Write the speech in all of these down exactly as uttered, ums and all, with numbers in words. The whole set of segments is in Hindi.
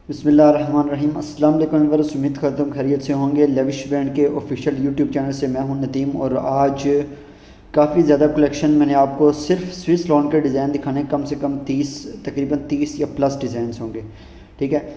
बिस्मिल्लाहिर्रहमानिर्रहीम। अस्सलाम वालेकुम व्यूअर्स, उम्मीद करता हूँ खैरियत से होंगे। लेविश ब्रांड के ऑफिशियल यूट्यूब चैनल से मैं हूँ नदीम और आज काफ़ी ज़्यादा कलेक्शन मैंने आपको सिर्फ स्विस लॉन के डिज़ाइन दिखाने, कम से कम तीस तकरीबन तीस या प्लस डिज़ाइन होंगे। ठीक है,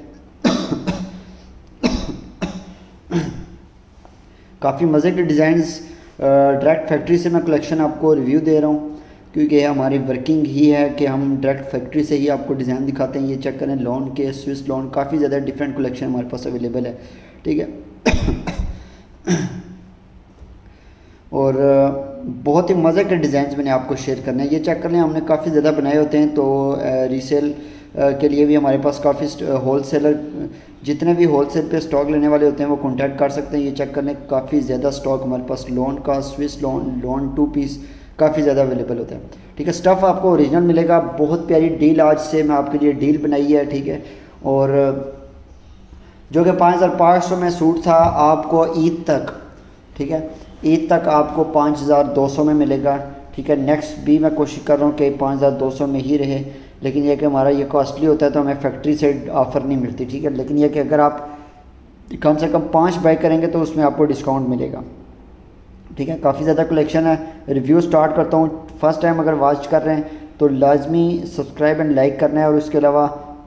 काफ़ी मज़े के डिज़ाइंस डायरेक्ट फैक्ट्री से मैं कलेक्शन आपको रिव्यू दे रहा हूँ, क्योंकि हमारी वर्किंग ही है कि हम डायरेक्ट फैक्ट्री से ही आपको डिज़ाइन दिखाते हैं। ये चेक करें, लॉन के स्विस लॉन काफ़ी ज़्यादा डिफरेंट कलेक्शन हमारे पास अवेलेबल है। ठीक है और बहुत ही मज़े के डिज़ाइन मैंने आपको शेयर करने हैं। ये चेक कर लें, हमने काफ़ी ज़्यादा बनाए होते हैं, तो रीसेल के लिए भी हमारे पास काफ़ी होल सेलर जितने भी होल सेल पर स्टॉक लेने वाले होते हैं वो कॉन्टैक्ट कर सकते हैं। ये चेक कर लें, काफ़ी ज़्यादा स्टॉक हमारे पास लॉन का, Swiss lawn, lawn two piece काफ़ी ज़्यादा अवेलेबल होता है। ठीक है, स्टफ़ आपको ओरिजिनल मिलेगा। बहुत प्यारी डील आज से मैं आपके लिए डील बनाई है। ठीक है, और जो कि पाँच हज़ार पाँच सौ में सूट था आपको ईद तक, ठीक है, ईद तक आपको पाँच हज़ार दो सौ में मिलेगा। ठीक है, नेक्स्ट भी मैं कोशिश कर रहा हूँ कि पाँच हज़ार दो सौ में ही रहे, लेकिन यह कि हमारा ये कॉस्टली होता है तो हमें फैक्ट्री से ऑफ़र नहीं मिलती। ठीक है, लेकिन यह कि अगर आप कम से कम पाँच बाई करेंगे तो उसमें आपको डिस्काउंट मिलेगा। ठीक है, काफ़ी ज़्यादा कलेक्शन है। रिव्यू स्टार्ट करता हूँ। फर्स्ट टाइम अगर वॉच कर रहे हैं तो लाजमी सब्सक्राइब एंड लाइक करना है, और उसके अलावा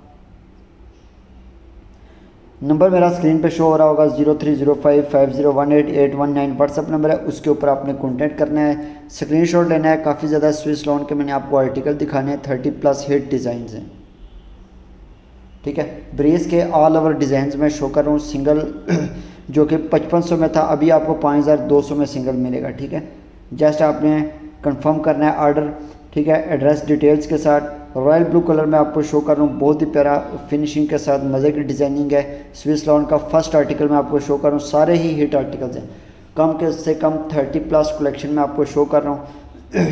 नंबर मेरा स्क्रीन पे शो हो रहा होगा, zero three zero five five zero one eight eight one nine WhatsApp number है, उसके ऊपर आपने कॉन्टैक्ट करना है, स्क्रीनशॉट लेना है। काफ़ी ज़्यादा स्विस लॉन के मैंने आपको आर्टिकल दिखाने हैं, थर्टी प्लस हिट डिज़ाइन हैं। ठीक है, ब्रेस के ऑल ओवर डिज़ाइन में शो कर रहा हूँ। सिंगल जो कि पचपन सौ में था, अभी आपको पाँच हज़ार दो सौ में सिंगल मिलेगा। ठीक है, जस्ट आपने कंफर्म करना है ऑर्डर। ठीक है, एड्रेस डिटेल्स के साथ रॉयल ब्लू कलर में आपको शो कर रहा हूँ, बहुत ही प्यारा फिनिशिंग के साथ मज़े की डिज़ाइनिंग है। स्विस लॉन का फर्स्ट आर्टिकल मैं आपको शो कर रहा हूँ, सारे ही हिट आर्टिकल्स हैं। कम के से कम थर्टी प्लस कलेक्शन में आपको शो कर रहा हूँ।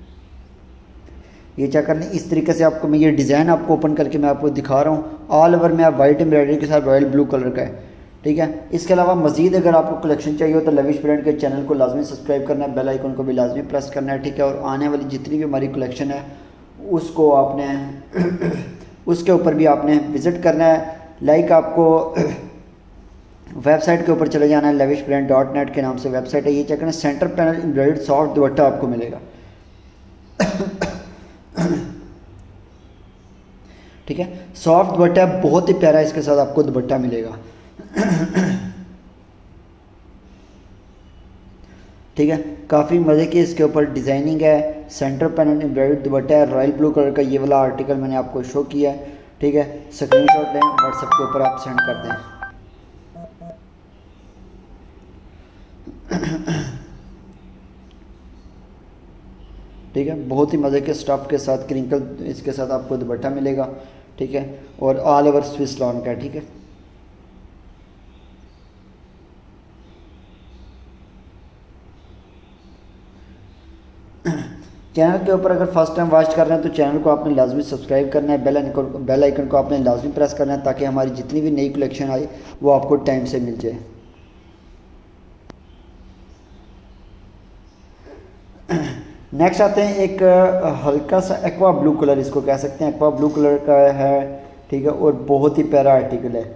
ये चेक कर लें, इस तरीके से आपको मैं ये डिज़ाइन आपको ओपन करके मैं आपको दिखा रहा हूँ। ऑल ओवर में आप वाइट एम्ब्रॉयडरी के साथ रॉयल ब्लू कलर का है। ठीक है, इसके अलावा मज़ीद अगर आपको कलेक्शन चाहिए हो तो लेविश ब्रांड के चैनल को लाजमी सब्सक्राइब करना है, बेल आइकन को भी लाजमी प्रेस करना है। ठीक है, और आने वाली जितनी भी हमारी कलेक्शन है उसको आपने उसके ऊपर भी आपने विज़िट करना है। लाइक आपको वेबसाइट के ऊपर चले जाना है, लेविश ब्रांड डॉट नेट के नाम से वेबसाइट है। ये चेक करना, centre panel embroidered soft dupatta आपको मिलेगा। ठीक है, सॉफ्ट दुपट्टा बहुत ही प्यारा, इसके साथ आपको दुपट्टा मिलेगा। ठीक है, काफ़ी मज़े की इसके ऊपर डिज़ाइनिंग है, सेंटर पैनल एम्ब्रॉयडर्ड दुपट्टा है, रॉयल ब्लू कलर का ये वाला आर्टिकल मैंने आपको शो किया है। ठीक है, स्क्रीनशॉट लें, व्हाट्सएप के ऊपर आप सेंड कर दें। ठीक है, बहुत ही मज़े के स्टफ़ के साथ क्रिंकल इसके साथ आपको दुपट्टा मिलेगा। ठीक है, और ऑल ओवर स्विस लॉन का। ठीक है, चैनल के ऊपर अगर फर्स्ट टाइम वॉच कर रहे हैं तो चैनल को आपने लाजमी सब्सक्राइब करना है, बेल आइकन बेल आइकन को आपने लाजमी प्रेस करना है, ताकि हमारी जितनी भी नई कलेक्शन आए वो आपको टाइम से मिल जाए। नेक्स्ट आते हैं, एक हल्का सा एक्वा ब्लू कलर, इसको कह सकते हैं, एक्वा ब्लू कलर का है। ठीक है, और बहुत ही प्यारा आर्टिकल है।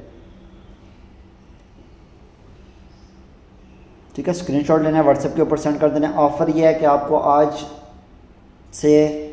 ठीक है, स्क्रीनशॉट लेना है, व्हाट्सएप के ऊपर सेंड कर देना है। ऑफ़र ये है कि आपको आज से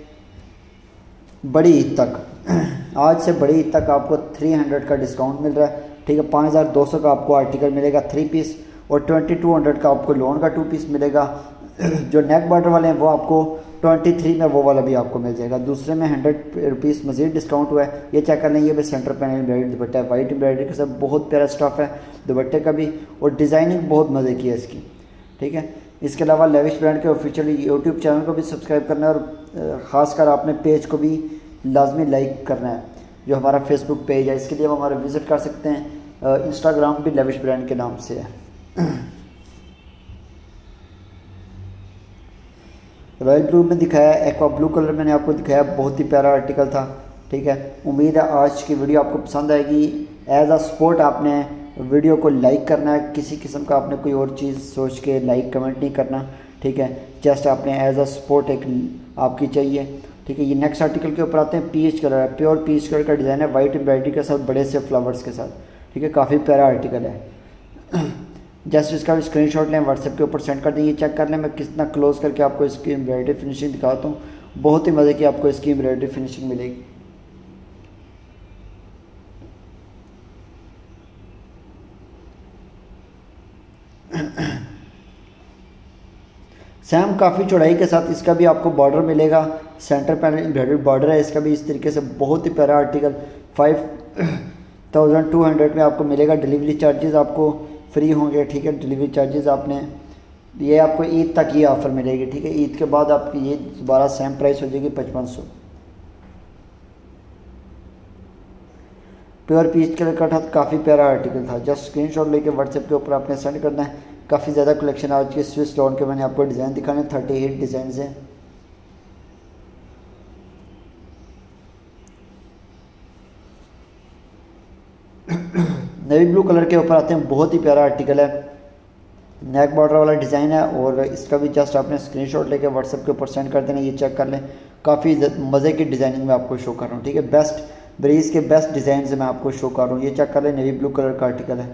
बड़ी ईद तक आज से बड़ी ईद तक आपको तीन सौ का डिस्काउंट मिल रहा है। ठीक है, पाँच हज़ार दो सौ का आपको आर्टिकल मिलेगा थ्री पीस, और बाईस सौ का आपको लॉन का टू पीस मिलेगा। जो नेक बॉर्डर वाले हैं वो आपको तेईस में वो वाला भी आपको मिल जाएगा। दूसरे में हंड्रेड रुपीज़ मज़ीद डिस्काउंट हुआ है। ये चेक कर लें, ये भी सेंटर पैनल एम्ब्रॉयडर्ड दुपट्टा है, वाइट एम्ब्रॉयडरी के साथ बहुत प्यारा स्टफ़ है दुपट्टे का भी, और डिज़ाइनिंग बहुत मज़े की है इसकी। ठीक है, इसके अलावा लेविश ब्रांड के ऑफिशियल यूट्यूब चैनल को भी सब्सक्राइब करना है, और ख़ासकर आपने पेज को भी लाजमी लाइक करना है, जो हमारा फेसबुक पेज है। इसके लिए आप हमारा विज़िट कर सकते हैं। इंस्टाग्राम भी लेविश ब्रांड के नाम से है। रॉयल ब्लू में दिखाया, एक्वा ब्लू कलर मैंने आपको दिखाया, बहुत ही प्यारा आर्टिकल था। ठीक है, उम्मीद है आज की वीडियो आपको पसंद आएगी। एज अ सपोर्ट आपने वीडियो को लाइक करना है, किसी किस्म का आपने कोई और चीज़ सोच के लाइक कमेंट नहीं करना। ठीक है, जस्ट आपने एज अ सपोर्ट एक आपकी चाहिए। ठीक है। ये नेक्स्ट आर्टिकल के ऊपर आते हैं। पीच कलर है, प्योर पीच कलर का डिज़ाइन है, वाइट एम्ब्रॉयडरी के साथ बड़े से फ्लावर्स के साथ, ठीक है। काफ़ी प्यारा आर्टिकल है। जस्ट इसका भी स्क्रीनशॉट लें, व्हाट्सएप के ऊपर सेंड कर दें। ये चेक कर लें, मैं कितना क्लोज करके आपको इसकी एम्ब्रॉयडरी फिनिशिंग दिखाता हूँ। बहुत ही मज़े की आपको इसकी एम्ब्रॉयडरी फिनिशिंग मिलेगी। सेम काफ़ी चौड़ाई के साथ इसका भी आपको बॉर्डर मिलेगा, सेंटर पैनल एम्ब्रॉयडर्ड बॉर्डर है इसका भी इस तरीके से। बहुत ही प्यारा article five thousand two hundred में आपको मिलेगा। डिलीवरी चार्जेस आपको फ्री होंगे, ठीक है। डिलीवरी चार्जेस आपने, ये आपको ईद तक ये ऑफ़र मिलेगी, ठीक है। ईद के बाद आपकी ये दोबारा सेम प्राइस हो जाएगी पचपन सौ। प्योर पीच कलर का था, काफ़ी प्यारा आर्टिकल था। जस्ट स्क्रीनशॉट लेके व्हाट्सएप के ऊपर आपने सेंड करना है। काफ़ी ज़्यादा कलेक्शन आज के स्विस लॉन के मैंने आपको डिज़ाइन दिखाने, थर्टी एट डिज़ाइन हैं। नेवी ब्लू कलर के ऊपर आते हैं, बहुत ही प्यारा आर्टिकल है, नेक बॉर्डर वाला डिज़ाइन है। और इसका भी जस्ट आपने स्क्रीनशॉट लेके व्हाट्सएप के ऊपर सेंड कर देना। ये चेक कर लें, काफ़ी मज़े की डिज़ाइनिंग में आपको शो कर रहा हूँ, ठीक है। बेस्ट ब्रीज के बेस्ट डिज़ाइन से मैं आपको शो कर रहा हूँ। ये चेक कर लें, नेवी ब्लू कलर का आर्टिकल है।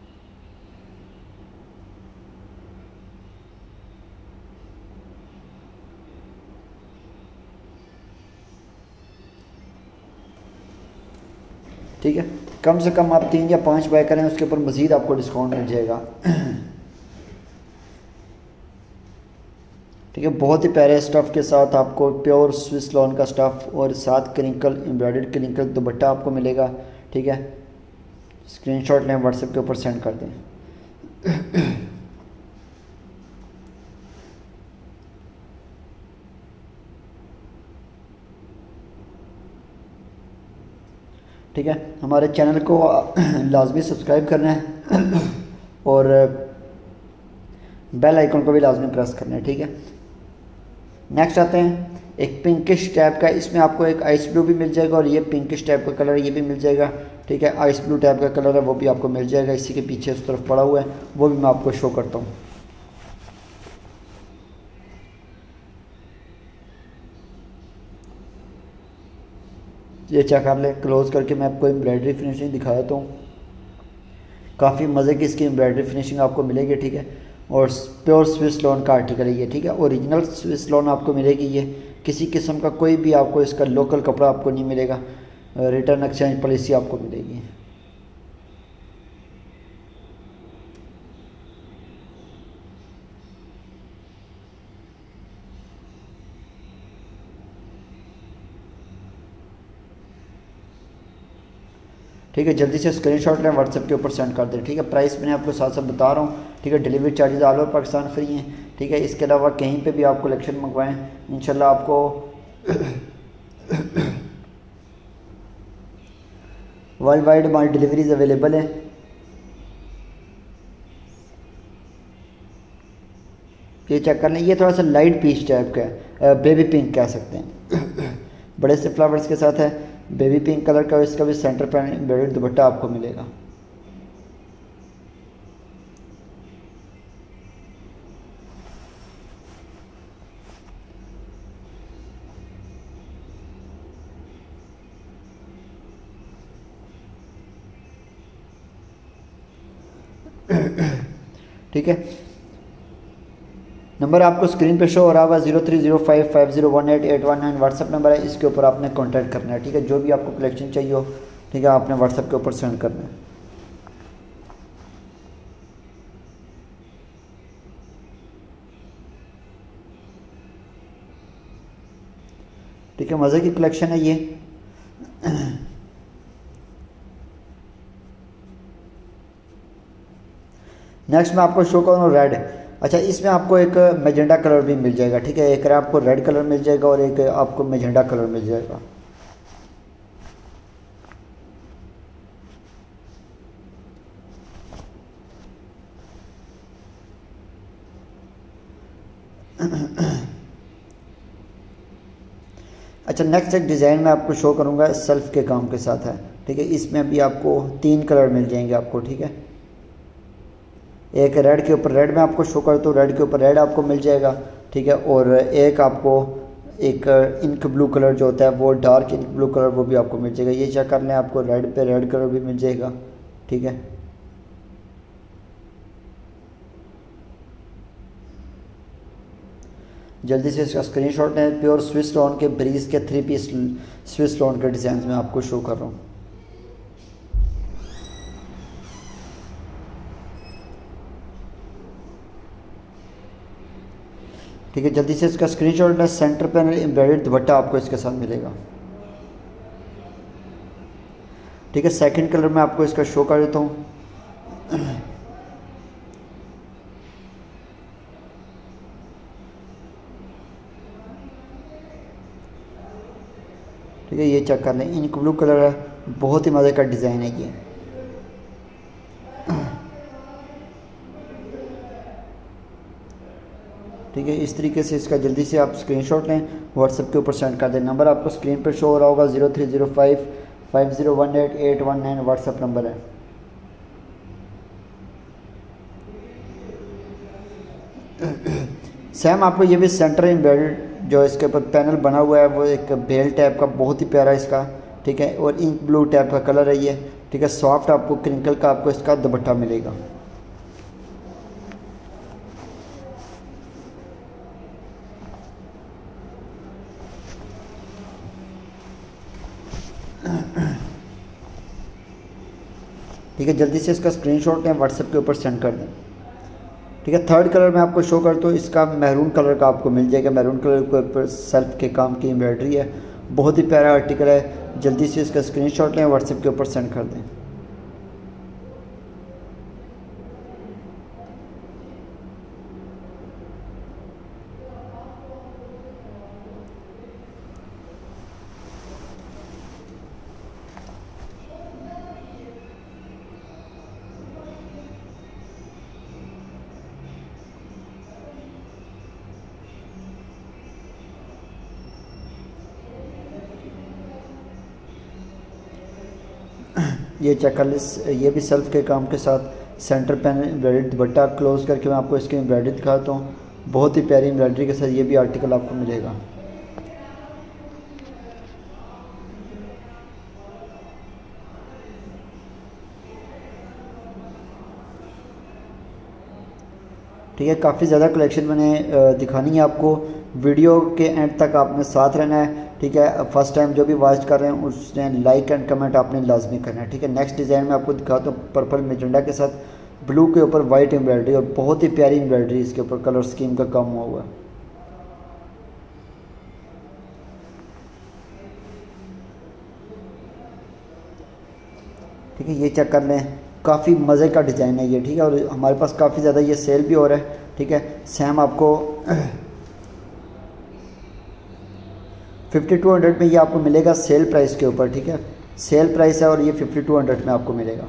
ठीक है, कम से कम आप तीन या पाँच बाय करें, उसके ऊपर मज़ीद आपको डिस्काउंट मिल जाएगा। ठीक है, बहुत ही प्यारे स्टफ़ के साथ आपको प्योर स्विस लॉन का स्टफ़ और साथ क्रिंकल एम्ब्रॉयडर्ड क्रिंकल दुपट्टा आपको मिलेगा, ठीक है। स्क्रीनशॉट लें, व्हाट्सएप के ऊपर सेंड कर दें। ठीक है, हमारे चैनल को लाजमी सब्सक्राइब करना है और बेल आइकन को भी लाजमी प्रेस करना है, ठीक है। नेक्स्ट आते हैं एक पिंकिश टाइप का, इसमें आपको एक आइस ब्लू भी मिल जाएगा और ये पिंकिश टाइप का कलर ये भी मिल जाएगा, ठीक है। आइस ब्लू टाइप का कलर है वो भी आपको मिल जाएगा, इसी के पीछे उस तरफ पड़ा हुआ है, वो भी मैं आपको शो करता हूँ। ये चेक कर ले, क्लोज करके मैं आपको एम्ब्रॉयडरी फिनिशिंग दिखा देता हूँ। काफ़ी मज़े की इसकी एम्ब्रॉयडरी फिनिशिंग आपको मिलेगी, ठीक है। और प्योर स्विस लॉन का आर्टिकल है ये, ठीक है। ओरिजिनल स्विस लॉन आपको मिलेगी ये, किसी किस्म का कोई भी आपको इसका लोकल कपड़ा आपको नहीं मिलेगा। रिटर्न एक्सचेंज पॉलिसी आपको मिलेगी। ठीक है, जल्दी से स्क्रीनशॉट लें, व्हाट्सएप के ऊपर सेंड कर दें, ठीक है। प्राइस मैंने आपको साथ साथ बता रहा हूँ, ठीक है। Delivery charges all over Pakistan free हैं, ठीक है। इसके अलावा कहीं पे भी आप कलेक्शन मंगवाएं, इंशाल्लाह आपको वर्ल्ड वाइड हमारी डिलीवरीज अवेलेबल है। ये चेक कर लें, ये थोड़ा सा लाइट पीच टाइप का है, बेबी पिंक कह सकते हैं, बड़े से फ्लावर्स के साथ है, बेबी पिंक कलर का। इसका भी सेंटर पैनल एम्ब्रॉयडर्ड दुपट्टा आपको मिलेगा। ठीक है, नंबर आपको स्क्रीन पे शो हो रहा होगा, zero three zero five five zero one eight eight one nine WhatsApp number है। इसके ऊपर आपने कांटेक्ट करना है, ठीक है। जो भी आपको कलेक्शन चाहिए हो, ठीक है, आपने व्हाट्सअप के ऊपर सेंड करना है। ठीक है, मज़े की कलेक्शन है ये। नेक्स्ट मैं आपको शो करूँ रेड। अच्छा, इसमें आपको एक मैजेंडा कलर भी मिल जाएगा, ठीक है। एक आपको रेड कलर मिल जाएगा और एक आपको मैजेंडा कलर मिल जाएगा। अच्छा, नेक्स्ट एक डिज़ाइन में आपको शो करूँगा, सेल्फ के काम के साथ है, ठीक है। इसमें भी आपको तीन कलर मिल जाएंगे आपको, ठीक है। एक रेड के ऊपर रेड में आपको शो करता हूँ, रेड के ऊपर रेड आपको मिल जाएगा, ठीक है। और एक आपको एक इंक ब्लू कलर जो होता है वो डार्क इंक ब्लू कलर वो भी आपको मिल जाएगा। ये चेक कर लें, आपको रेड पे रेड कलर भी मिल जाएगा, ठीक है। जल्दी से इसका स्क्रीनशॉट है। प्योर स्विस लॉन के ब्रीज के थ्री पीस स्विस लॉन के डिज़ाइन में आपको शो कर रहा हूँ। ठीक है, जल्दी से इसका स्क्रीनशॉट है। सेंटर पैनल एम्बेडेड दुपट्टा आपको इसके साथ मिलेगा, ठीक है। सेकंड कलर में आपको इसका शो कर देता हूँ। ठीक है, ये चेक कर लें, इंक ब्लू कलर है, बहुत ही मज़े का डिज़ाइन है ये। ठीक है, इस तरीके से इसका जल्दी से आप स्क्रीनशॉट लें, व्हाट्सएप के ऊपर सेंड कर दें। नंबर आपको स्क्रीन पर शो हो रहा होगा, zero three zero five five zero one eight eight one nine WhatsApp number है। सेम आपको ये भी सेंटर एम्बेडेड जो इसके ऊपर पैनल बना हुआ है वो एक बेल टाइप का, बहुत ही प्यारा इसका, ठीक है। और इंक ब्लू टाइप का कलर है ये, ठीक है। सॉफ्ट आपको क्रिंकल का आपको इसका दुपट्टा मिलेगा। ठीक है, जल्दी से इसका स्क्रीनशॉट लें, व्हाट्सएप के ऊपर सेंड कर दें। ठीक है, थर्ड कलर मैं आपको शो करता हूँ, इसका मैरून कलर का आपको मिल जाएगा। मैरून कलर के ऊपर सेल्फ के काम की एम्ब्रॉयडरी है, बहुत ही प्यारा आर्टिकल है। जल्दी से इसका स्क्रीनशॉट लें, व्हाट्सएप के ऊपर सेंड कर दें। ये चेक कर लीजिए, ये भी सेल्फ के काम के साथ centre panel embroidery dupatta. Close करके मैं आपको इसकी एम्ब्रॉयडरी दिखाता हूँ, बहुत ही प्यारी एम्ब्रॉयडरी के साथ ये भी आर्टिकल आपको मिलेगा। ठीक है, काफ़ी ज़्यादा कलेक्शन मैंने दिखानी है आपको, वीडियो के एंड तक आपने साथ रहना है। ठीक है, फर्स्ट टाइम जो भी वॉच कर रहे हैं उसने लाइक एंड कमेंट आपने लाजमी करना है। ठीक है, नेक्स्ट डिज़ाइन में आपको दिखाता हूँ पर्पल मेजेंडा के साथ ब्लू के ऊपर वाइट एम्ब्रॉयडरी, और बहुत ही प्यारी एम्ब्रॉयडरी इसके ऊपर कलर स्कीम का काम हुआ हुआ है। ठीक है, ये चेक कर लें, काफ़ी मज़े का डिज़ाइन है ये। ठीक है, और हमारे पास काफ़ी ज़्यादा ये सेल भी हो रहा है। ठीक है, सेम आपको फिफ्टी टू हंड्रेड में ये आपको मिलेगा सेल प्राइस के ऊपर। ठीक है, सेल प्राइस है और ये फिफ्टी टू हंड्रेड में आपको मिलेगा।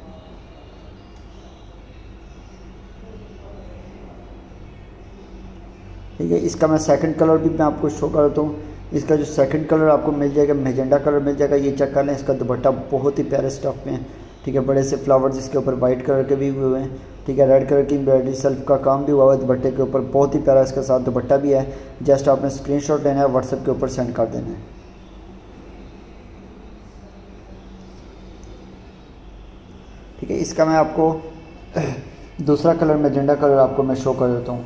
ठीक है, इसका मैं सेकंड कलर भी मैं आपको शो करता हूँ। इसका जो सेकंड कलर आपको मिल जाएगा मेजेंडा कलर मिल जाएगा। ये चेक कर लें, इसका दुपट्टा बहुत ही प्यारे स्टफ में है। ठीक है, बड़े से फ्लावर्स इसके ऊपर वाइट कलर के भी हुए हैं। ठीक है, रेड कलर की एम्ब्रॉयडरी सेल्फ का काम भी हुआ है दुपट्टे के ऊपर, बहुत ही प्यारा इसके साथ दुपट्टा भी है। जस्ट आपने स्क्रीनशॉट लेना है, व्हाट्सएप के ऊपर सेंड कर देना है। ठीक है, इसका मैं आपको दूसरा कलर मेजेंडा कलर आपको मैं शो कर देता हूँ।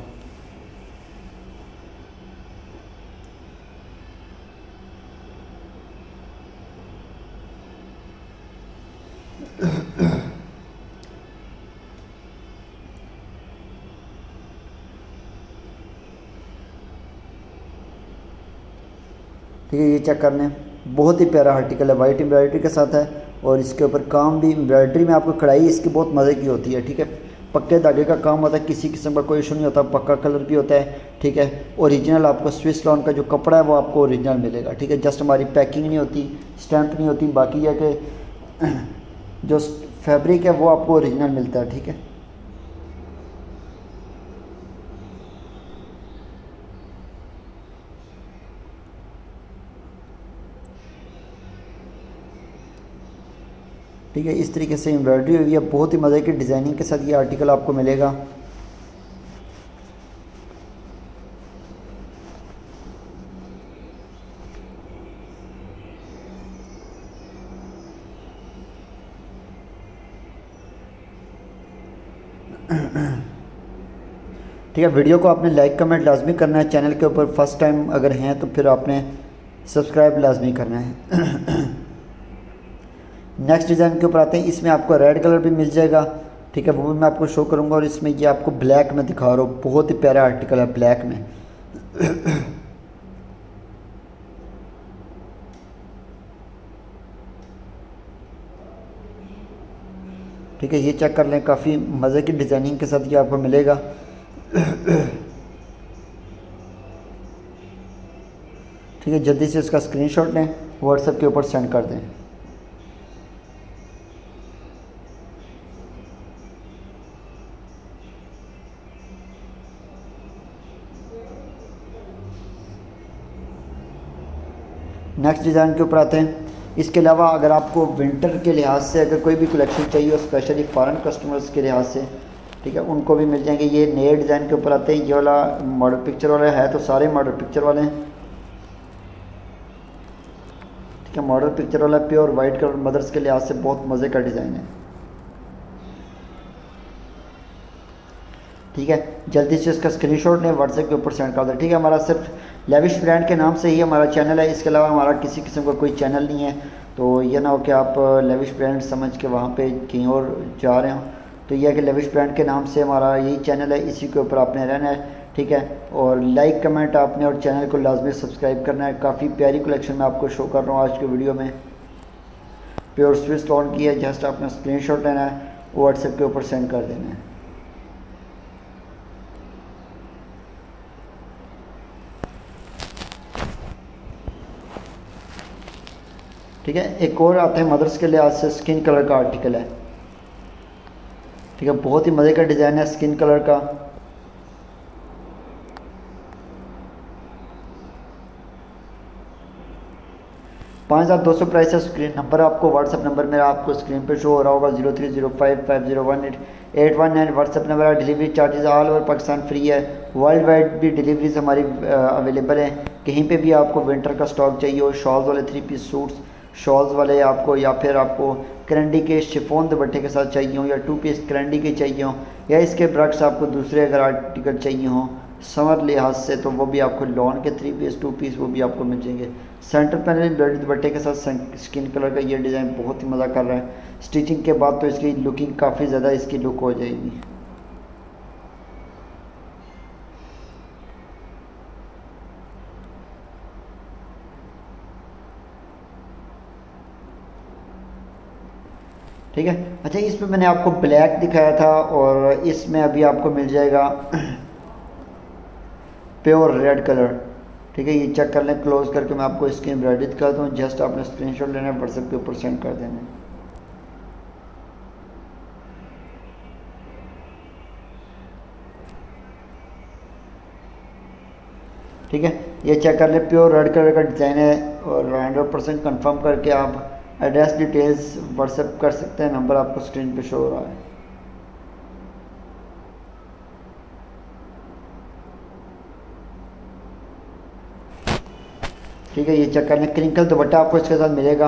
ठीक है, ये चेक कर लें, बहुत ही प्यारा आर्टिकल है, वाइट एम्ब्रॉयडरी के साथ है। और इसके ऊपर काम भी एम्ब्रॉयडरी में आपको कढ़ाई इसकी बहुत मज़े की होती है। ठीक है, पक्के धागे का काम होता है, किसी किस्म का कोई इशू नहीं होता, पक्का कलर भी होता है। ठीक है, ओरिजिनल आपको स्विस लॉन का जो कपड़ा है वो आपको ओरिजिनल मिलेगा। ठीक है, जस्ट हमारी पैकिंग नहीं होती, स्टैंप नहीं होती, बाकी है कि जो फैब्रिक है वो आपको ओरिजिनल मिलता है। ठीक है, ठीक है, इस तरीके से एम्ब्रॉयडरी हुई है, बहुत ही मज़े की डिज़ाइनिंग के साथ ये आर्टिकल आपको मिलेगा। ठीक है, वीडियो को आपने लाइक कमेंट लाजमी करना है। चैनल के ऊपर फर्स्ट टाइम अगर हैं तो फिर आपने सब्सक्राइब लाजमी करना है। नेक्स्ट डिज़ाइन के ऊपर आते हैं। इसमें आपको रेड कलर भी मिल जाएगा, ठीक है, वो भी मैं आपको शो करूँगा। और इसमें ये आपको ब्लैक में दिखा रहा हूँ, बहुत ही प्यारा आर्टिकल है ब्लैक में। ठीक है, ये चेक कर लें, काफ़ी मज़े की डिज़ाइनिंग के साथ ये आपको मिलेगा। ठीक है, जल्दी से इसका स्क्रीनशॉट लें, व्हाट्सएप के ऊपर सेंड कर दें। नेक्स्ट डिज़ाइन के ऊपर आते हैं। इसके अलावा अगर आपको विंटर के लिहाज से अगर कोई भी कलेक्शन चाहिए हो, स्पेशली फॉरेन कस्टमर्स के लिहाज से, ठीक है, उनको भी मिल जाएंगे। ये नए डिज़ाइन के ऊपर आते हैं। ये वाला मॉडल पिक्चर वाला है, तो सारे मॉडल पिक्चर वाले हैं। ठीक है, मॉडल पिक्चर वाला प्योर वाइट कलर, मदर्स के लिहाज से बहुत मज़े का डिज़ाइन है। ठीक है, जल्दी से इसका स्क्रीनशॉट लें, व्हाट्सएप के ऊपर सेंड कर दें। ठीक है, हमारा सिर्फ लेविश ब्रांड के नाम से ही हमारा चैनल है, इसके अलावा हमारा किसी किस्म का कोई चैनल नहीं है। तो ये ना हो कि आप लेविश ब्रांड समझ के वहाँ पे कहीं और जा रहे हो। तो यह है कि लेविश ब्रांड के नाम से हमारा यही चैनल है, इसी के ऊपर आपने रहना है। ठीक है, और लाइक कमेंट आपने और चैनल को लाजमी सब्सक्राइब करना है। काफ़ी प्यारी कलेक्शन मैं आपको शो कर रहा हूँ आज के वीडियो में। प्योर स्विस लॉन की है, जस्ट आपने स्क्रीनशॉट लेना है, व्हाट्सएप के ऊपर सेंड कर देना है। ठीक है, एक और आते हैं मदर्स के लिहाज से, स्किन कलर का आर्टिकल है। ठीक है, बहुत ही मज़े का डिज़ाइन है स्किन कलर का। पाँच हज़ार दो सौ प्राइस है। स्क्रीन नंबर आपको व्हाट्सअप नंबर मेरा आपको स्क्रीन पे शो हो रहा होगा, zero three zero five five zero one eight eight one nine WhatsApp number है। Delivery charges all over Pakistan free है। वर्ल्ड वाइड भी डिलीवरीज हमारी अवेलेबल है। कहीं पे भी आपको विंटर का स्टॉक चाहिए हो, शॉल्स वाले थ्री पीस सूट्स, शॉल्स वाले आपको, या फिर आपको करंडी के शिफॉन दुपट्टे के साथ चाहिए हो, या टू पीस करंडी के चाहिए हो, या इसके ब्रक्स आपको दूसरे अगर आर्टिकल चाहिए हो समर लिहाज से, तो वो भी आपको लॉन के थ्री पीस टू पीस वो भी आपको मिल जाएंगे। सेंटर पैनल ब्लड दुपट्टे के साथ स्किन कलर का ये डिज़ाइन बहुत ही मज़ा कर रहा है। स्टिचिंग के बाद तो इसकी लुकिंग काफ़ी ज़्यादा इसकी लुक हो जाएगी। ठीक है, अच्छा इसमें मैंने आपको ब्लैक दिखाया था, और इसमें अभी आपको मिल जाएगा प्योर रेड कलर। ठीक है, ये चेक कर लें, क्लोज करके मैं आपको इसकी एम्ब्रॉयडरी दिखाता हूँ। जस्ट आपने स्क्रीनशॉट लेना है, व्हाट्सएप के ऊपर सेंड कर देना है। ठीक है, ये चेक कर लें, प्योर रेड कलर का डिज़ाइन है, और हंड्रेड परसेंट कन्फर्म करके आप एड्रेस डिटेल्स व्हाट्सएप कर सकते हैं। नंबर आपको स्क्रीन पे शो हो रहा है। ठीक है, ये चेक कर लें, क्रिंकल दुपट्टा आपको इसके साथ मिलेगा।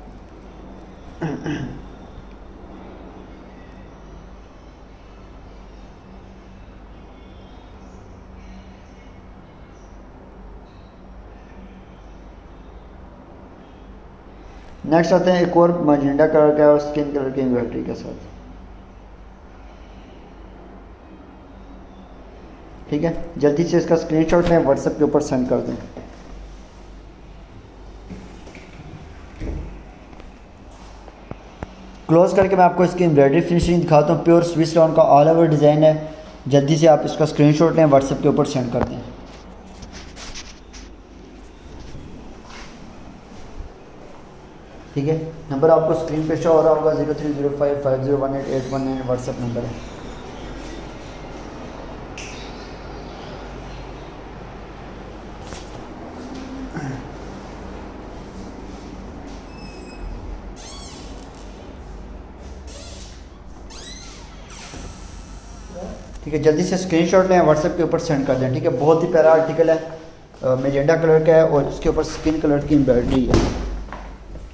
नेक्स्ट आते हैं एक और मजेंडा कलर का और स्किन कलर की एम्ब्रॉयडरी के साथ। ठीक है, जल्दी से इसका स्क्रीनशॉट लें, व्हाट्सएप के ऊपर सेंड कर दें। क्लोज करके मैं आपको इसकी एम्ब्रॉयडरी फिनिशिंग दिखाता हूँ। प्योर स्विस लॉन का ऑल ओवर डिज़ाइन है। जल्दी से आप इसका स्क्रीनशॉट लें, व्हाट्सएप के ऊपर सेंड कर दें। ठीक है, नंबर आपको स्क्रीन पे शो हो रहा होगा, zero three zero five five zero one eight eight one nine WhatsApp number है। ठीक है, जल्दी से स्क्रीनशॉट लें, व्हाट्सएप के ऊपर सेंड कर दें। ठीक है, बहुत ही प्यारा आर्टिकल है, मेजेंडा कलर का है, और उसके ऊपर स्किन कलर की एम्ब्रॉयडरी है।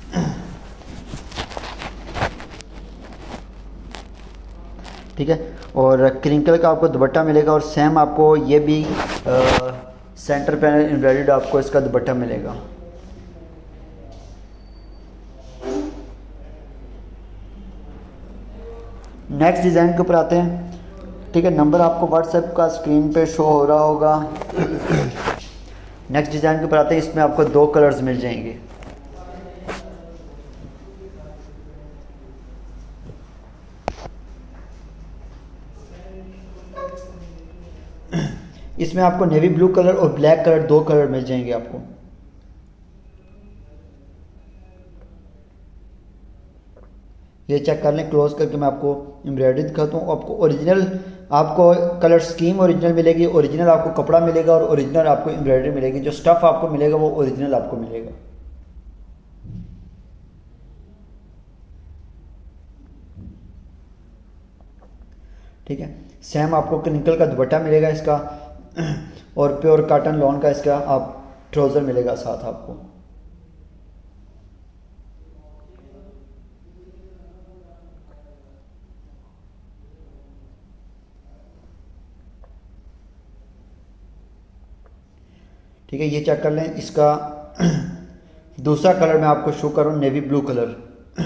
ठीक है, और क्रिंकल का आपको दुपट्टा मिलेगा और सेम आपको ये भी आ, सेंटर पैनल एम्ब्रॉयडर्ड आपको इसका दुपट्टा मिलेगा। नेक्स्ट डिज़ाइन के ऊपर आते हैं, ठीक है। नंबर आपको व्हाट्सएप का स्क्रीन पे शो हो रहा होगा। नेक्स्ट डिज़ाइन के ऊपर आते हैं, इसमें आपको दो कलर्स मिल जाएंगे। इसमें आपको नेवी ब्लू कलर और ब्लैक कलर दो कलर मिल जाएंगे आपको। ये चेक कर लें, क्लोज करके मैं आपको एम्ब्रॉयडरी दिखाता हूँ। आपको ओरिजिनल आपको कलर स्कीम ओरिजिनल मिलेगी, ओरिजिनल आपको कपड़ा मिलेगा और ओरिजिनल आपको एम्ब्रॉयडरी मिलेगी। जो स्टफ़ आपको मिलेगा वो ओरिजिनल आपको मिलेगा। ठीक है, सेम आपको क्रिंकल का दुपट्टा मिलेगा इसका और प्योर कॉटन लॉन का इसका आप ट्राउज़र मिलेगा साथ आपको। ठीक है, ये चेक कर लें। इसका दूसरा कलर मैं आपको शो कर रहा हूँ, नेवी ब्लू कलर।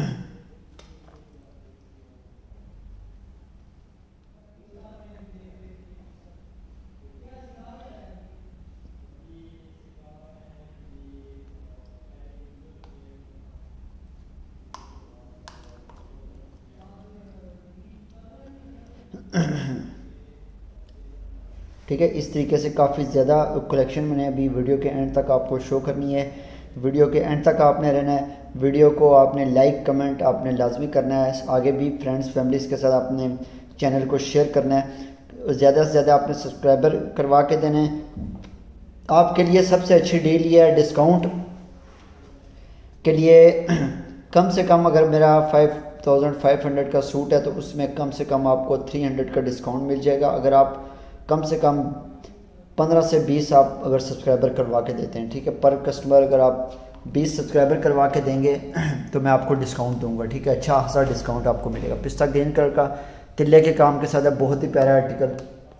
ठीक है, इस तरीके से काफ़ी ज़्यादा कलेक्शन मैंने अभी वीडियो के एंड तक आपको शो करनी है। वीडियो के एंड तक आपने रहना है। वीडियो को आपने लाइक कमेंट आपने लाजमी करना है। आगे भी फ्रेंड्स फैमिलीज़ के साथ आपने चैनल को शेयर करना है। ज़्यादा से ज़्यादा आपने सब्सक्राइबर करवा के देने हैं। आपके लिए सबसे अच्छी डील ये है, डिस्काउंट के लिए कम से कम अगर मेरा फाइव थाउजेंड फाइव हंड्रेड का सूट है तो उसमें कम से कम आपको थ्री हंड्रेड का डिस्काउंट मिल जाएगा। अगर आप कम से कम पंद्रह से बीस आप अगर सब्सक्राइबर करवा के देते हैं, ठीक है। पर कस्टमर अगर आप बीस सब्सक्राइबर करवा के देंगे तो मैं आपको डिस्काउंट दूंगा, ठीक है। अच्छा खासा डिस्काउंट आपको मिलेगा। पिस्ता ग्रीन कलर का तिल्ले के काम के साथ है, बहुत ही प्यारा आर्टिकल।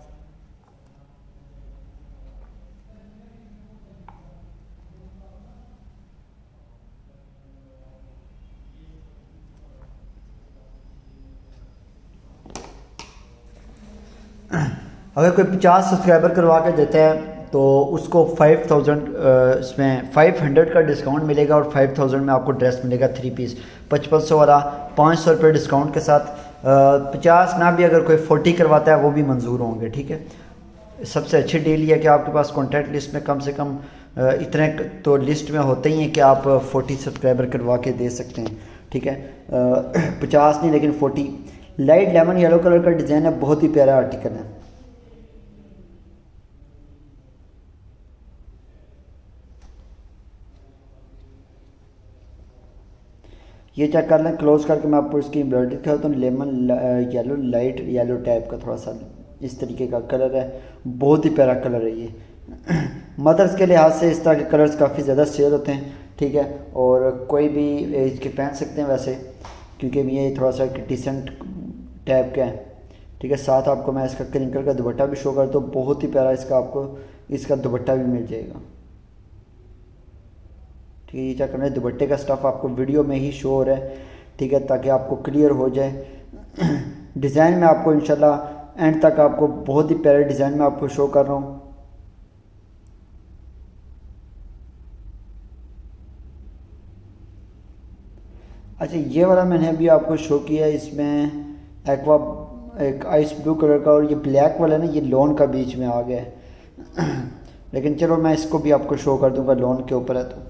अगर कोई पचास सब्सक्राइबर करवा के देता है तो उसको फाइव थाउजेंड इसमें फाइव हंड्रेड का डिस्काउंट मिलेगा और फाइव थाउजेंड में आपको ड्रेस मिलेगा थ्री पीस। पचपन सौ वाला पाँच सौ रुपये डिस्काउंट के साथ। पचास ना भी अगर कोई फोर्टी करवाता है वो भी मंजूर होंगे, ठीक है। सबसे अच्छी डील ये है कि आपके पास कॉन्टैक्ट लिस्ट में कम से कम इतने तो लिस्ट में होते ही हैं कि आप फोर्टी सब्सक्राइबर करवा के दे सकते हैं, ठीक है। पचास नहीं लेकिन forty. Light lemon yellow colour का डिज़ाइन है, बहुत ही प्यारा आर्टिकल है। ये चेक कर लें, क्लोज करके मैं आपको इसकी एम्ब्रॉयडरी दिखाता हूँ। Lemon yellow light yellow type का थोड़ा सा इस तरीके का कलर है, बहुत ही प्यारा कलर है ये। मदर्स के लिहाज से इस तरह के कलर्स काफ़ी ज़्यादा सेल होते हैं, ठीक है। और कोई भी एज के पहन सकते हैं वैसे, क्योंकि ये थोड़ा सा डिसेंट टाइप का है, ठीक है। साथ आपको मैं इसका क्रिंकल का दुपट्टा भी शो करता हूँ, बहुत ही प्यारा इसका आपको इसका दुपट्टा भी मिल जाएगा, ठीक है। ये क्या करना है, दुपट्टे का स्टफ़ आपको वीडियो में ही शो हो रहा है, ठीक है, ताकि आपको क्लियर हो जाए। डिज़ाइन में आपको इंशाल्लाह एंड तक आपको बहुत ही प्यारे डिज़ाइन में आपको शो कर रहा हूँ। अच्छा, ये वाला मैंने अभी आपको शो किया है, इसमें एक्वा एक आइस ब्लू कलर का और ये ब्लैक वाला ना ये लॉन का बीच में आ गया है। लेकिन चलो मैं इसको भी आपको शो कर दूंगा, लॉन के ऊपर है तो।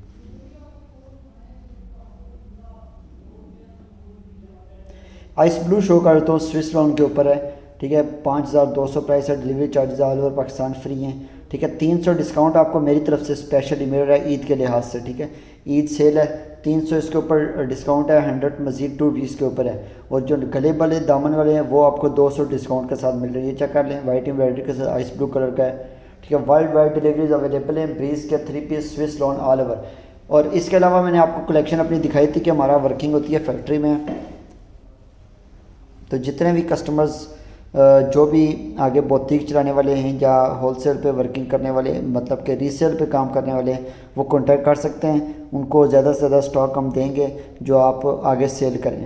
आइस ब्लू शो कर तो स्विस लॉन के ऊपर है, ठीक है। पाँच हज़ार दो सौ प्राइस है, delivery charges all over Pakistan free हैं, ठीक है। तीन सौ डिस्काउंट आपको मेरी तरफ से स्पेशली मिल रहा है ईद के लिहाज से, ठीक है। ईद सेल है, तीन सौ इसके ऊपर डिस्काउंट है, हंड्रेड मजीद टू पीस के ऊपर है। और जो गले वाले दामन वाले हैं वो आपको दो सौ डिस्काउंट के साथ मिल रही है। चेक कर लें, वाइट एम्ब्रॉयडरी के साथ आइस ब्लू कलर का है, ठीक है। वर्ल्ड वाइड डिलीवरीज अवेलेबल है, ब्रीज के three piece Swiss lawn all over. और इसके अलावा मैंने आपको कलेक्शन अपनी दिखाई थी कि हमारा वर्किंग होती है फैक्ट्री में, तो जितने भी कस्टमर्स जो भी आगे बोतीक चलाने वाले हैं या होलसेल पे वर्किंग करने वाले, मतलब कि रीसेल पे काम करने वाले हैं, वो कांटेक्ट कर सकते हैं। उनको ज़्यादा से ज़्यादा स्टॉक हम देंगे जो आप आगे सेल करें।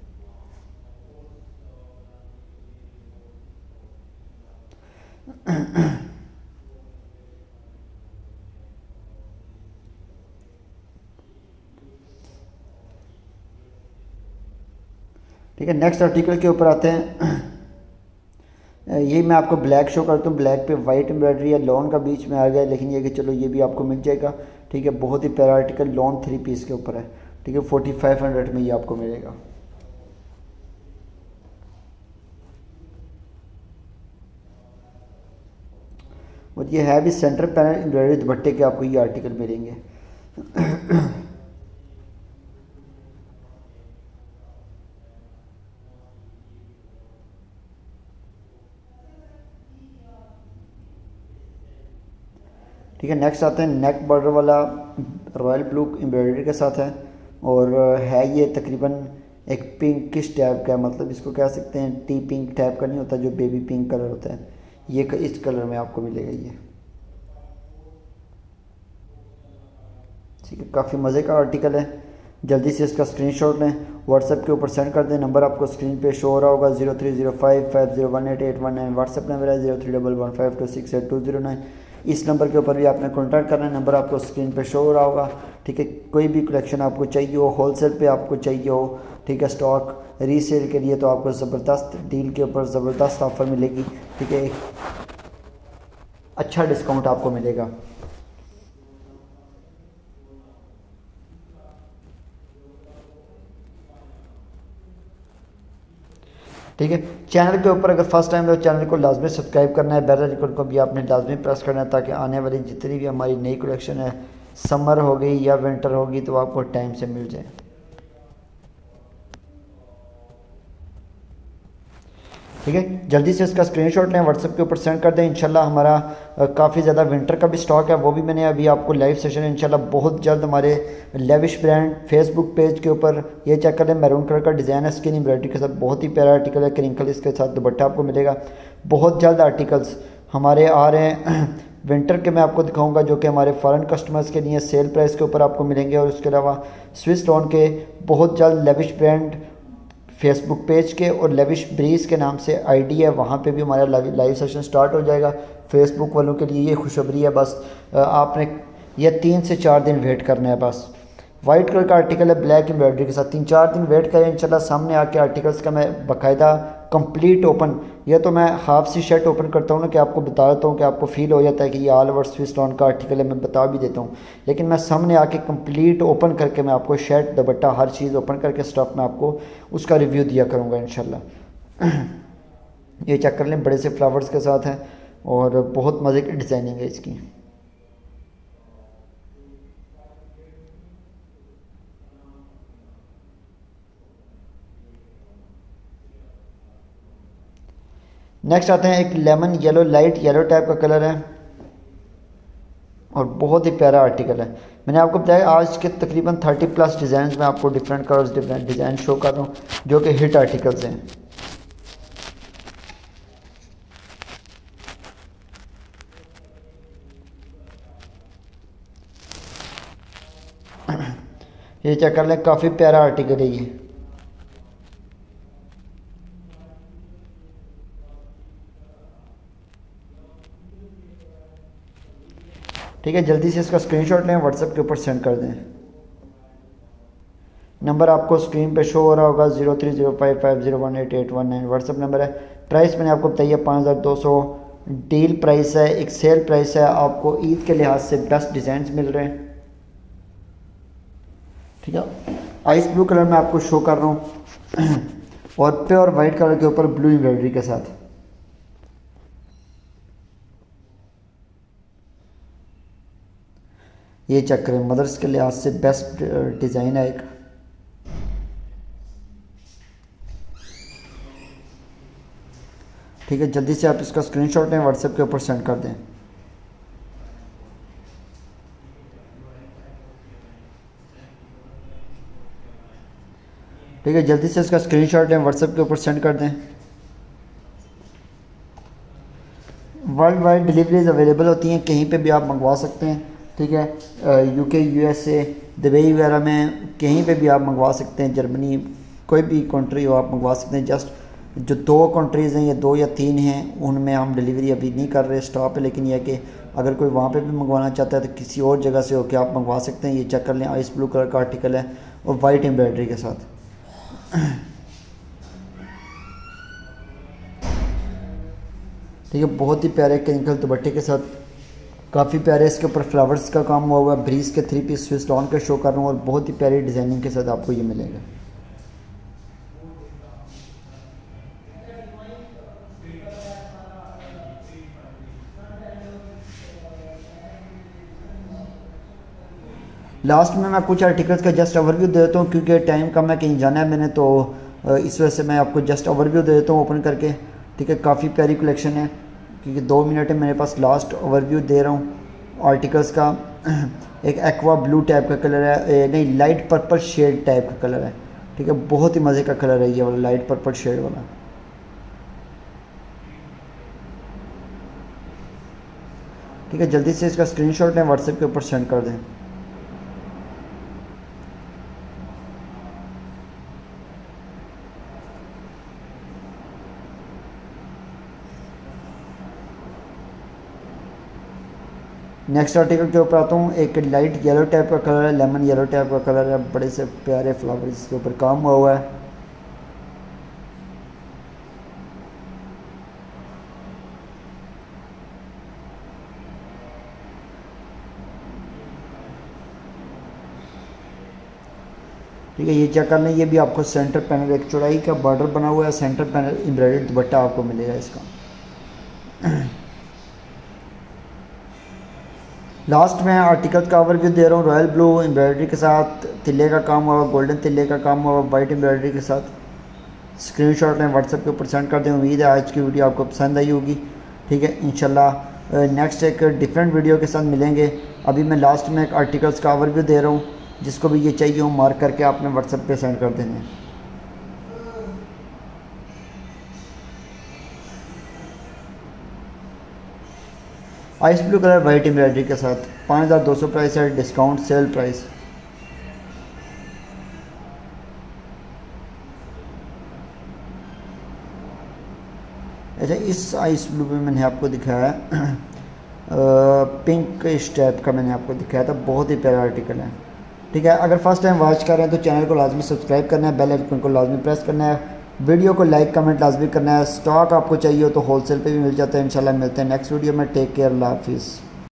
ठीक है, नेक्स्ट आर्टिकल के ऊपर आते हैं। ये मैं आपको ब्लैक शो करता हूँ, ब्लैक पे वाइट एम्ब्रॉयडरी है, लॉन का बीच में आ गया, लेकिन ये कि चलो ये भी आपको मिल जाएगा। ठीक है, बहुत ही प्यारा आर्टिकल लॉन थ्री पीस के ऊपर है। ठीक है, फोर्टी फाइव हंड्रेड में ये आपको मिलेगा। और ये है भी सेंटर पैनल एम्ब्रॉयडरी दुपट्टे के आपको ये आर्टिकल मिलेंगे। ठीक है, नेक्स्ट आते हैं नेक बॉर्डर वाला रॉयल ब्लू एम्ब्रॉयडरी के साथ है, और है ये तकरीबन एक पिंकिश टाइप का, मतलब इसको कह सकते हैं टी पिंक टाइप का नहीं होता, जो बेबी पिंक कलर होता है, ये इस कलर में आपको मिलेगा ये। ठीक है, काफ़ी मज़े का आर्टिकल है। जल्दी से इसका स्क्रीनशॉट लें, व्हाट्सएप के ऊपर सेंड कर दें। नंबर आपको स्क्रीन पे शो हो रहा होगा, zero three zero five five zero one eight eight one nine. WhatsApp number है zero three double one five two six eight two zero nine. इस नंबर के ऊपर भी आपने कॉन्टैक्ट करना है, नंबर आपको स्क्रीन पे शो हो रहा होगा। ठीक है, कोई भी कलेक्शन आपको चाहिए हो, होलसेल पे आपको चाहिए हो, ठीक है, स्टॉक रीसेल के लिए, तो आपको ज़बरदस्त डील के ऊपर ज़बरदस्त ऑफ़र मिलेगी। ठीक है, अच्छा डिस्काउंट आपको मिलेगा। ठीक है, चैनल के ऊपर अगर फर्स्ट टाइम तो चैनल को लाजमी सब्सक्राइब करना है, बेल आइकन को भी आपने लाजमी प्रेस करना है, ताकि आने वाली जितनी भी हमारी नई कलेक्शन है, समर हो गई या विंटर होगी, तो आपको टाइम से मिल जाए। ठीक है, जल्दी से इसका स्क्रीनशॉट लें, व्हाट्सएप के ऊपर सेंड कर दें। इंशाल्लाह हमारा काफ़ी ज़्यादा विंटर का भी स्टॉक है, वो भी मैंने अभी आपको लाइव सेशन इंशाल्लाह बहुत जल्द हमारे लेविश ब्रांड फेसबुक पेज के ऊपर, ये चेक करें, मैरून कलर का डिज़ाइन है, स्किन एम्ब्रॉयडरी के साथ बहुत ही प्यारा आर्टिकल है, क्रिंकल इसके साथ दुपट्टा आपको मिलेगा। बहुत जल्द आर्टिकल्स हमारे आ रहे हैं विंटर के, मैं आपको दिखाऊंगा, जो कि हमारे फॉरेन कस्टमर्स के लिए सेल प्राइस के ऊपर आपको मिलेंगे। और उसके अलावा स्विस लॉन के बहुत जल्द लेविश ब्रांड फेसबुक पेज के और लेविश ब्रीज के नाम से आईडी है, वहाँ पे भी हमारा लाइव सेशन स्टार्ट हो जाएगा। फेसबुक वालों के लिए ये खुशखबरी है, बस आपने ये तीन से चार दिन वेट करना है बस। वाइट कलर का आर्टिकल है ब्लैक एम्ब्रॉयडरी के साथ, तीन चार दिन वेट करें, इंशाल्लाह सामने आके आर्टिकल्स का मैं बाकायदा कंप्लीट ओपन, यह तो मैं हाफ सी शर्ट ओपन करता हूँ ना, कि आपको बता देता हूँ कि आपको फील हो जाता है कि ये ऑल ओवर स्विस लॉन का आर्टिकल है, मैं बता भी देता हूँ, लेकिन मैं सामने आके कंप्लीट ओपन करके मैं आपको शर्ट दुपट्टा हर चीज़ ओपन करके स्टफ में आपको उसका रिव्यू दिया करूँगा इंशाल्लाह। ये चेक कर लें, बड़े से फ्लावर्स के साथ है और बहुत मज़े की डिज़ाइनिंग है इसकी। नेक्स्ट आते हैं, एक lemon yellow, light yellow type का कलर है और बहुत ही प्यारा आर्टिकल है। मैंने आपको बताया आज के तकरीबन थर्टी प्लस डिज़ाइन में आपको different colours different design show कर रहा हूँ, जो कि हिट आर्टिकल्स हैं। ये चेक कर लें, काफ़ी प्यारा आर्टिकल है ये। ठीक है, जल्दी से इसका स्क्रीनशॉट लें, व्हाट्सएप के ऊपर सेंड कर दें। नंबर आपको स्क्रीन पे शो हो रहा होगा, zero three zero five five zero one eight eight one nine WhatsApp number है। प्राइस मैंने आपको बताइए पाँच हज़ार दो सौ डील प्राइस है, एक सेल प्राइस है, आपको ईद के लिहाज से बेस्ट डिज़ाइंस मिल रहे हैं। ठीक है, आइस ब्लू कलर में आपको शो कर रहा हूँ और प्योर वाइट कलर के ऊपर ब्लू एम्ब्रॉयडरी के साथ। ये चेक करें, मदर्स के लिहाज से बेस्ट डिज़ाइन है एक। ठीक है, जल्दी से आप इसका स्क्रीनशॉट लें, व्हाट्सएप के ऊपर सेंड कर दें। ठीक है, जल्दी से इसका स्क्रीनशॉट लें, व्हाट्सएप के ऊपर सेंड कर दें। वर्ल्ड वाइड डिलीवरीज अवेलेबल होती हैं, कहीं पे भी आप मंगवा सकते हैं, ठीक है। यूके, यूएसए, दुबई वगैरह में कहीं पे भी आप मंगवा सकते हैं, जर्मनी, कोई भी कंट्री हो आप मंगवा सकते हैं। जस्ट जो दो कंट्रीज़ हैं या दो या तीन हैं उनमें हम डिलीवरी अभी नहीं कर रहे, स्टॉप है, लेकिन यह कि अगर कोई वहाँ पे भी मंगवाना चाहता है तो किसी और जगह से होकर आप मंगवा सकते हैं। ये चेक कर लें, आइस ब्लू कलर का आर्टिकल है और वाइट एम्ब्रॉयडरी के साथ। ठीक है, बहुत ही प्यारे क्रिंकल दुपट्टे के साथ, काफ़ी प्यारे इसके ऊपर फ्लावर्स का काम हुआ हुआ है। ब्रीज के थ्री पीस स्विच ऑन का शो कर रहा हूँ और बहुत ही प्यारी डिज़ाइनिंग के साथ आपको ये मिलेगा। लास्ट में मैं कुछ आर्टिकल्स का जस्ट ओवरव्यू दे देता हूँ क्योंकि टाइम कम है, कहीं जाना है मैंने, तो इस वजह से मैं आपको जस्ट ओवरव्यू दे देता हूँ ओपन करके। ठीक है, काफ़ी प्यारी कलेक्शन है क्योंकि दो मिनट है मेरे पास, लास्ट ओवरव्यू दे रहा हूँ आर्टिकल्स का। एक एक्वा ब्लू टाइप का कलर है, नहीं लाइट पर्पल शेड टाइप का कलर है। ठीक है, बहुत ही मज़े का कलर है ये वाला लाइट पर्पल शेड वाला। ठीक है, जल्दी से इसका स्क्रीनशॉट लें, व्हाट्सएप के ऊपर सेंड कर दें। नेक्स्ट आर्टिकल के ऊपर आता हूँ। एक लाइट येलो टाइप का कलर है, लेमन येलो टाइप का कलर है, बड़े से प्यारे फ्लावर इसके ऊपर काम हुआ हुआ है। ठीक है, ये चेक कर लें, ये भी आपको सेंटर पैनल एक चौड़ाई का बॉर्डर बना हुआ है, सेंटर पैनल एम्ब्रॉयडर्ड दुपट्टा आपको मिलेगा इसका। लास्ट में आर्टिकल का ओवरव्यू दे रहा हूँ, रॉयल ब्लू एम्ब्रॉयडरी के साथ, तिल्ले का काम हुआ, गोल्डन तिल्ले का काम हुआ, वाइट एम्ब्रॉयडरी के साथ। स्क्रीनशॉट लें, व्हाट्सएप के ऊपर सेंड कर दें। उम्मीद है आज की वीडियो आपको पसंद आई होगी। ठीक है, इंशाल्लाह नेक्स्ट एक डिफरेंट वीडियो के साथ मिलेंगे। अभी मैं लास्ट में एक आर्टिकल्स का ओवरव्यू दे रहा हूँ, जिसको भी ये चाहिए हो मार्क करके आपने व्हाट्सएप पे सेंड कर देने हैं। Ice blue colour white embroidery के साथ, पाँच हज़ार दो सौ प्राइस है, डिस्काउंट सेल प्राइस। अच्छा, इस आइस ब्लू में मैंने आपको दिखाया है पिंक इस टाइप का मैंने आपको दिखाया था, बहुत ही प्यारा आर्टिकल है। ठीक है, अगर फर्स्ट टाइम वॉच कर रहे हैं तो चैनल को लाजमी सब्सक्राइब करना है, बेल आइकन को लाजमी प्रेस करना है, वीडियो को लाइक कमेंट लाजमी करना है। स्टॉक आपको चाहिए हो तो होलसेल पे भी मिल जाता है। इंशाल्लाह मिलते हैं नेक्स्ट वीडियो में। टेक केयर, अल्लाह हाफिज़।